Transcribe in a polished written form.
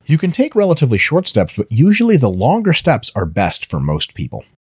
You can take relatively short steps, but usually the longer steps are best for most people.